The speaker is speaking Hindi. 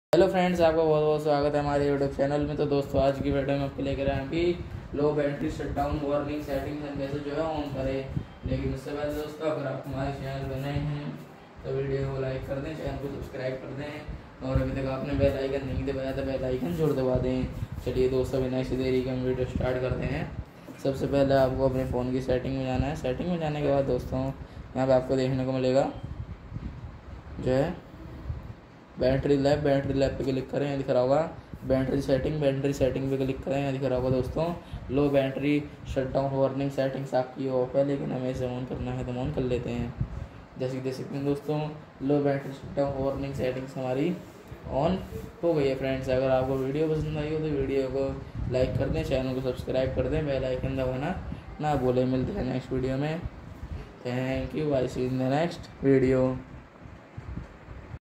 हेलो फ्रेंड्स, आपका बहुत बहुत स्वागत है हमारे यूट्यूब चैनल में। तो दोस्तों, आज की वीडियो में आपको लेकर आए हैं कि low battery shutdown warning setting हम कैसे जो है ऑन करें। लेकिन उससे पहले दोस्तों, अगर आप हमारे चैनल पर नए हैं तो वीडियो को लाइक कर दें, चैनल को सब्सक्राइब कर दें और अभी तक आपने बेल आइकन नहीं दबाया तो बेल आइकन जरूर दबा दें। चलिए दोस्तों, बिना किसी देरी के हम वीडियो स्टार्ट करते हैं। सबसे पहले आपको अपने फ़ोन की सेटिंग में जाना है। सेटिंग में जाने के बाद दोस्तों, यहाँ पर आपको देखने को मिलेगा जो है बैटरी लैब पे क्लिक करें, यहाँ दिख रहा होगा बैटरी सेटिंग पे क्लिक करें, यहाँ दिख रहा होगा दोस्तों low battery shutdown warning settings आपकी ऑफ है, लेकिन हमें इसे ऑन करना है तो ऑन कर लेते हैं। जैसे कि देख सकते हैं दोस्तों, low battery shutdown warning settings हमारी ऑन हो गई है। फ्रेंड्स, अगर आपको वीडियो पसंद आई हो तो वीडियो को लाइक कर दें, चैनल को सब्सक्राइब कर दें, बेल आइकन दबाना ना भूलें। मिलते हैं नेक्स्ट वीडियो में। Thank you, I see in the next video.